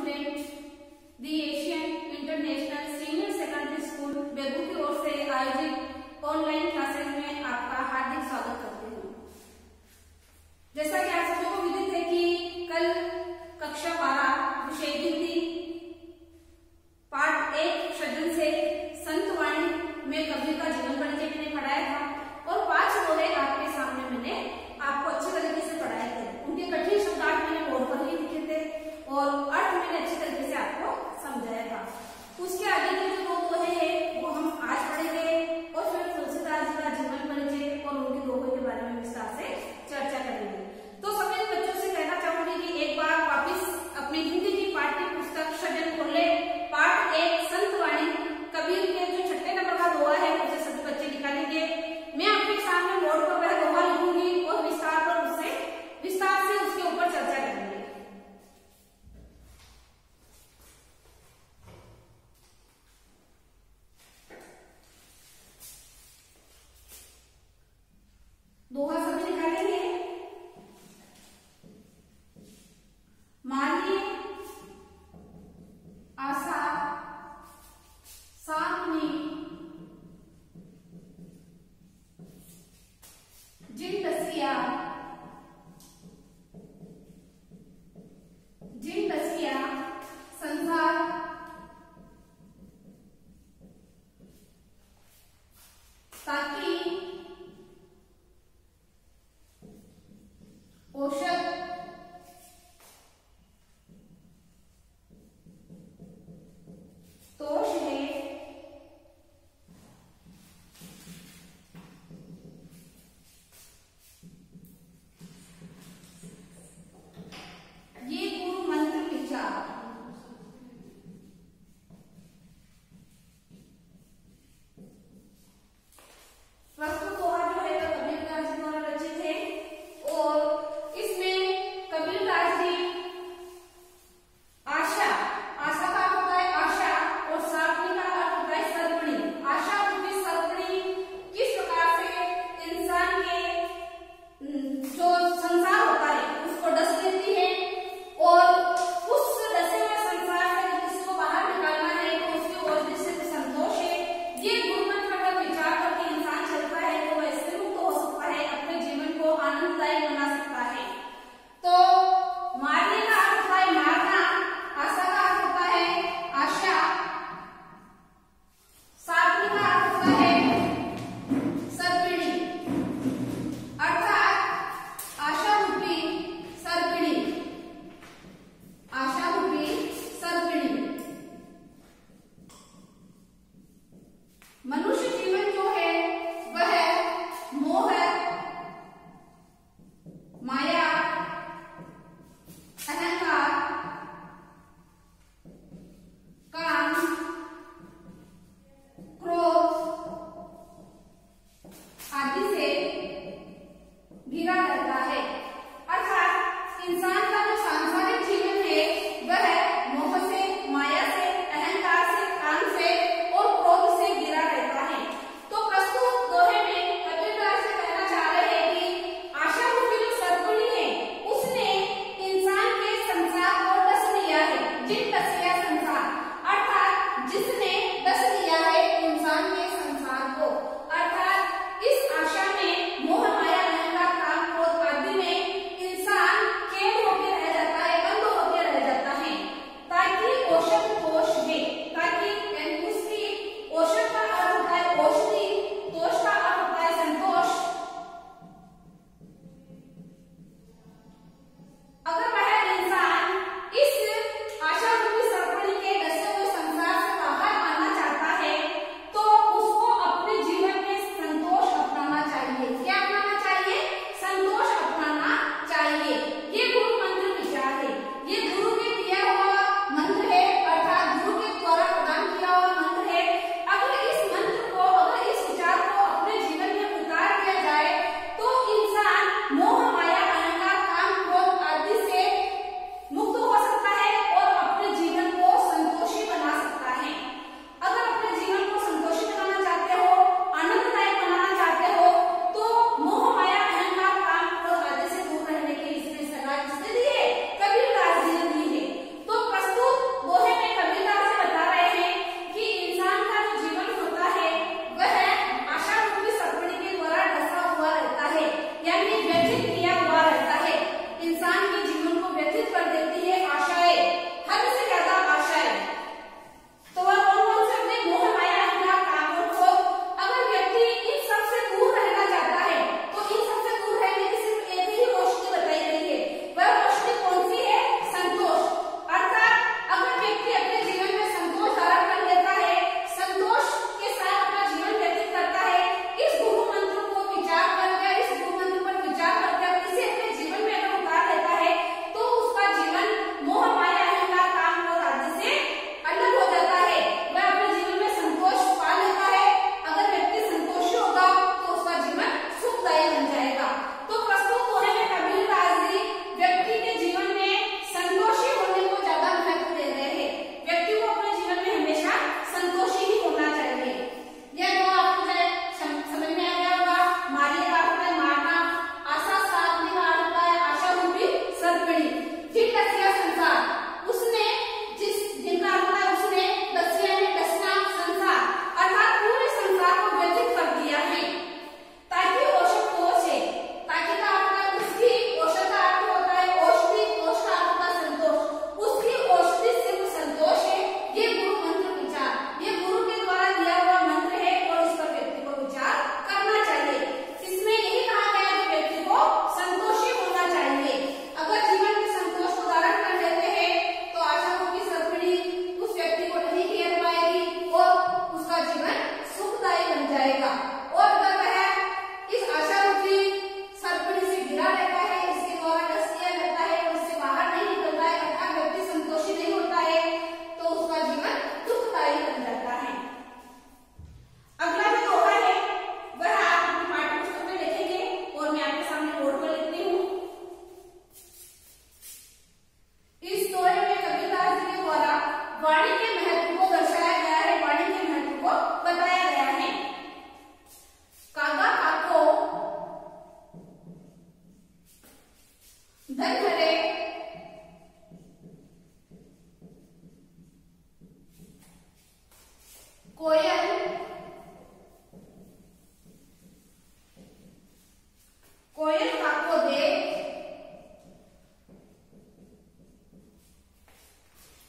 Student, the Asian international senior secondary school Begu की ओर से आयोजित ऑनलाइन क्लासेस में आपका हार्दिक स्वागत करती हूँ। जैसा कि आप सबको विदित है कि कल कक्षा 12 विषय हिंदी पाठ 1 सृजन से संत वाणी में कबीर का जीवन परिचय मैंने पढ़ाया था और 5 दोहे आपके सामने मैंने आपको अच्छे तरीके से पढ़ाए थे। उनके कठिन शब्दार्थ मैंने बोर्ड पर ही लिखे थे और अर्थ मैंने अच्छे तरीके से आपको समझाया था। उसके आगे के जो 2 दोहे हैं वो हम आज पढ़ेंगे और फिर तुलसीदास जी का जीवन परिचय और उनके दोहे के बारे में विस्तार से चर्चा करेंगे। तो सभी बच्चों से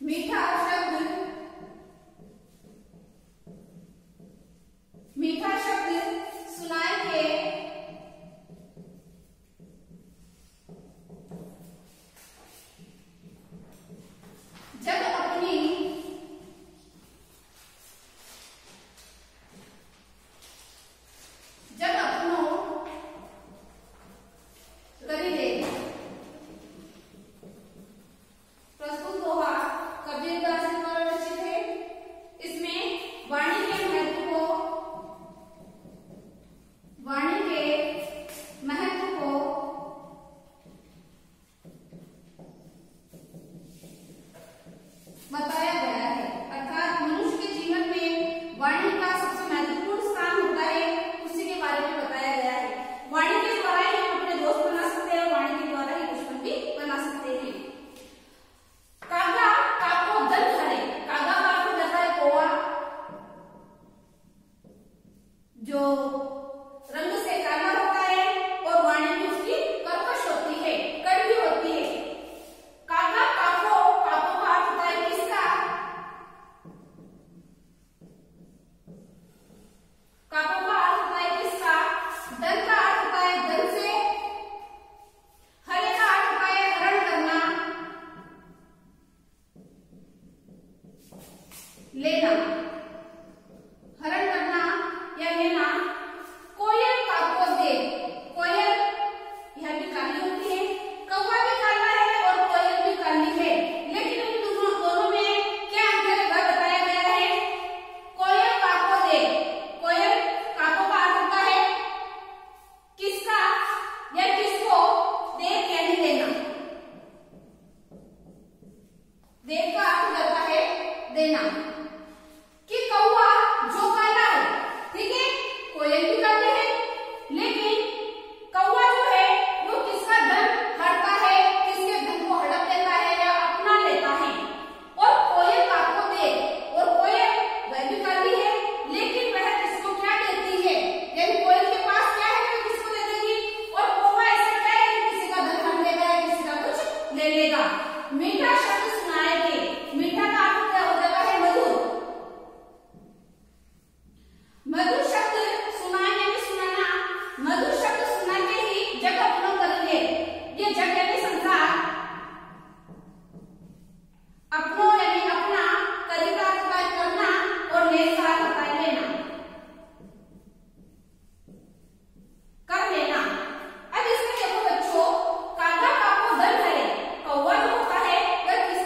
मीठा शब्द, मीठा शब्द सुनाएंगे जब अपनी बताया गया है, अर्थात मनुष्य के जीवन में वाणी का सबसे महत्वपूर्ण स्थान होता है, उसी के बारे में बताया गया है। वाणी के द्वारा ही हम अपने दोस्त बना सकते हैं और वाणी के द्वारा ही दुश्मन भी बना सकते हैं। कागा काको दल हरे, कागा का अर्थ होता है कौवा, जो रंग से काला होता है और वाणी में उसकी कर्कश होती है, कड़वी होती है। कागा काको, काको का अर्थ होता है किसका, काको का अर्थ होता है किसका, दल का अर्थ होता है दल से, हरे का अर्थ होता है हरण करना, लेना, हरण करना या लेना। कोयल काको दे, कोयल यह भी काली होती है, कौवा भी काला है और कोयल भी काली है, लेकिन इन दोनों में क्या अंतर है वह बताया गया है। कोयल काको दे, कोयल काको का अर्थ होता है किसका या किसको, दे यानी देना, दे का अर्थ होता है देना। कि कौवा जो काला है, ठीक है, कोयल भी काले है, लेकिन कौवा जो है वो किसका धन हड़ता है, किसके धन को हड़प लेता है या अपना लेता है। और कोयल काको दे, और कोयल वह भी काली है, लेकिन वह किसको क्या देती है, यानी कोयल के पास क्या है वह किसको दे देगी, और कौवा ऐसा क्या है कि किसी का धन हड़ लेगा या किसी का कुछ ले लेगा। मीठा शब्द सुनाएंगे, मीठा का अर्थ क्या हो जाता है मधुर, मधुर शब्द सुनाने में सुनाना, मधुर शब्द सुना के ही जग अपना करेंगे। ये जग यानी संसार, अपनो यानी अपना, करेगा अथवा करना, और लेगा अथवा लेना, कर लेना। अब इसमें देखो बच्चों, कागा काको दल हरे, कौवा जो होता है वह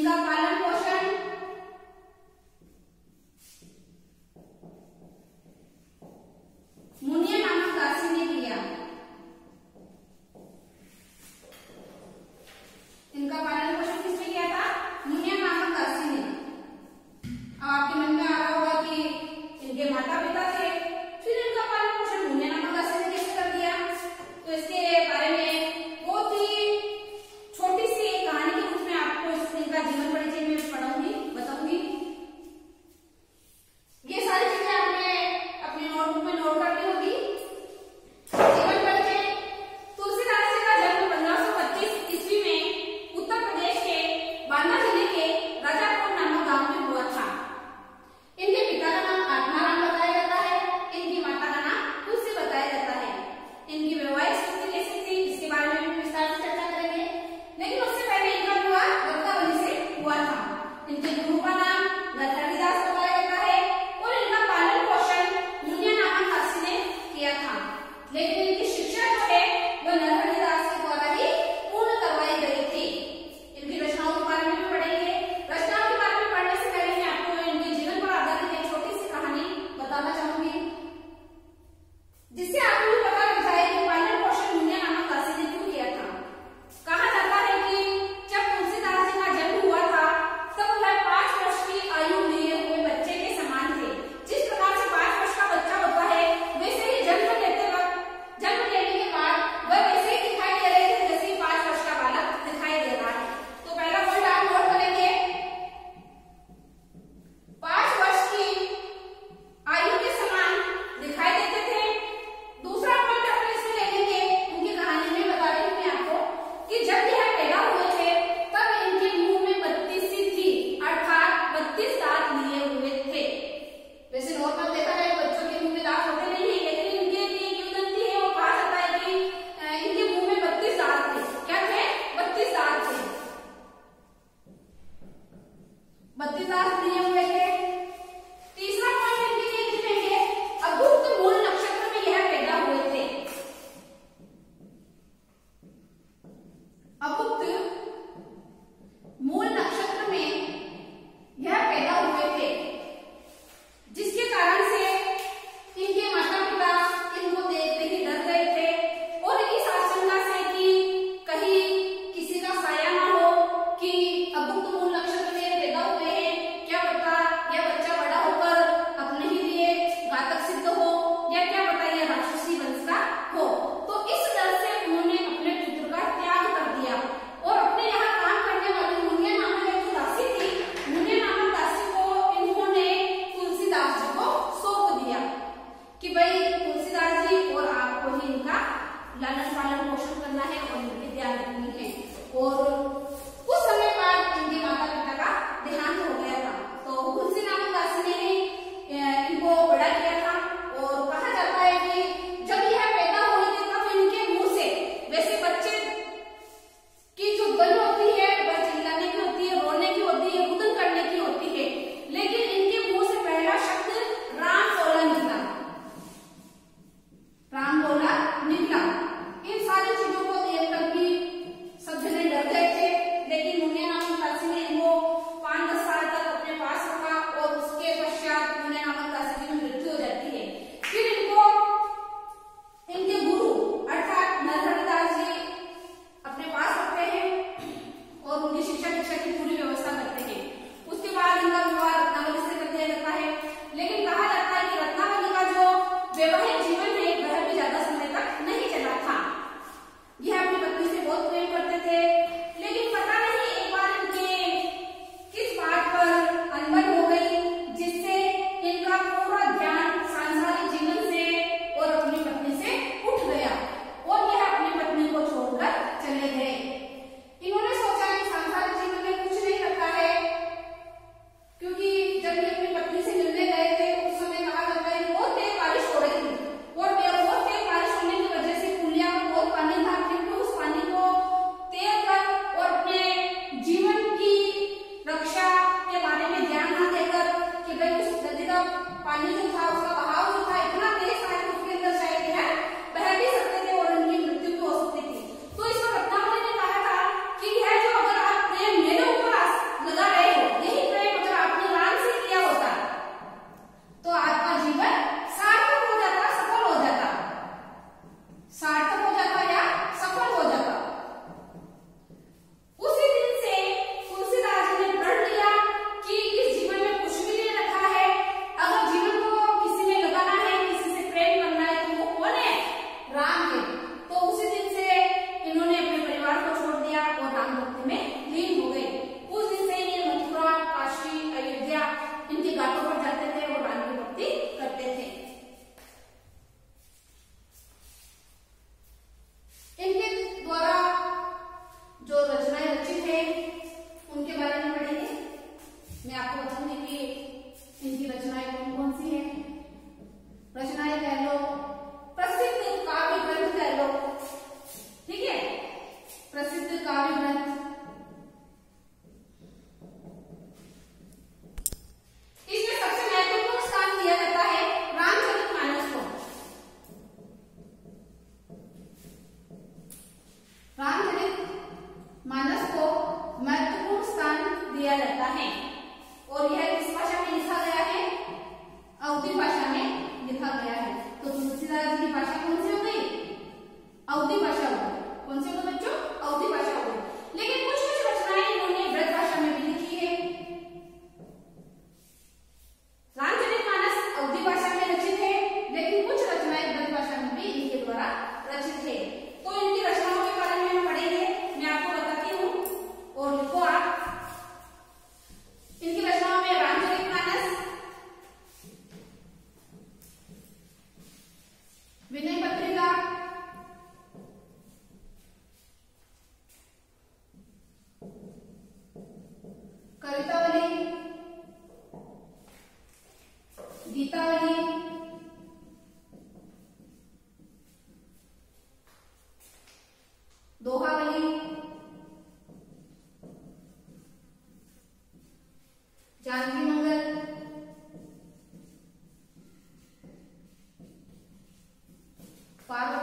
इनका पालन पोषण मुनिया नामक दासी ने किया। इनका पालन पोषण किसने किया था? मुनिया नामक दासी ने। अब आपके मन में आ रहा होगा कि इनके माता पिता थे, फिर इनका पालन पोषण मुनिया नामक दासी ने कैसे कर दिया? तो इसके बारे में बहुत ही छोटी सी एक कहानी के रूप में आपको इनका जीवन परिचय में पढ़ाऊंगी, बताऊंगी। ये सारी चीजें आपने अपने नोटबुक में नोट करनी होगी। जीवन परिचय। तुलसीदास जी का जन्म 1525 ईस्वी में उत्तर प्रदेश के बांदा जिले के राजापुर नामक गांव में हुआ था। इनके पिता का नाम आत्माराम बताया जाता है, इनकी माता का नाम तुलसी बताया जाता है। इनकी वैवाहिक स्थिति कैसी थी इसके बारे में भी विस्तार से चर्चा करेंगे, लेकिन उससे पहले इनका विवाह दत्तावली से हुआ था। इनके गुरु का नाम नरहरिदास बताया जाता है और इनका पालन पोषण मुनिया नामक दासी ने किया था, लेकिन इनकी शिक्षा जो है वह नरहरिदास के द्वारा ही पूर्ण करवाई गई थी। इनकी रचनाओं के बारे में भी पढ़ेंगे। रचनाओं के बारे में पढ़ने से पहले मैं आपको इनके जीवन पर आधारित एक छोटी सी कहानी बताना चाहूंगी, जिससे आपको भी पता लग जाए कि पालन पोषण मुनिया नामक दासी ने क्यों किया था। कहा जाता है कि जब तुलसीदास जी का जन्म हुआ था तब वह 5 वर्ष की आयु लिए हुए बच्चे के समान थे। जिस प्रकार से 5 वर्ष का बच्चा होता है वैसे ही जन्म लेने के बाद वह वैसे ही दिखाई दे रहे थे जैसे 5 वर्ष का बालक दिखाई दे रहा है। तो पहला पॉइंट आप नोट करेंगे, 5 वर्ष की आयु के समान दिखाई देते थे। दूसरा पॉइंट अपन इसमें ले लेंगे, उनकी कहानी में बता रही हूँ मैं आपको कि जब यह पैदा हुए थे तब इनके मुंह में 32 थी, अर्थात 32 दांत लिए हुए थे। वैसे नॉर्मल देखा जाए बच्चों के मुंह में दांत होते नहीं है, लेकिन इनके लिए किंवदंती है और कहा जाता है कि इनके मुंह में 32 दांत थे। क्या थे? 32 दांत थे, 32 दांत लिए हुए थे। तीसरा पॉइंट इनके लिए लिखेंगे, अगुप्त मूल नक्षत्र में यह पैदा हुए थे। अगुप्त मूल नक्षत्र में यह पैदा हुए थे, जिसके कारण से इनके माता पिता इनको देखते ही डर गए थे और इस आशंका से कि कहीं किसी का साया ना हो कि अगुप्त मूल नक्षत्र में पैदा हुए हैं, क्या पता होता है और यह किस भाषा में लिखा गया है? अवधी भाषा में लिखा गया है। तो तुलसीदास जी की भाषा कौन सी हो गई? अवधी भाषा हो गई। कौन सी हो गई बच्चों? अवधी भाषा हो गई। लेकिन कुछ कुछ रचनाएं इन्होंने ब्रज भाषा में भी लिखी है। रामचरितमानस अवधी भाषा में रचित है, लेकिन कुछ रचनाएं ब्रज भाषा में भी इनके द्वारा रचित है। तो इनकी रचनाओं के बारे में हम पढ़ेंगे, मैं आपको बताती हूँ और लिखो आप। इनकी रचनाओं में रामचरितमानस, विनय पत्रिका, कवितावली, गीतावली, दोहावली, जानकी मंगल, पार्वती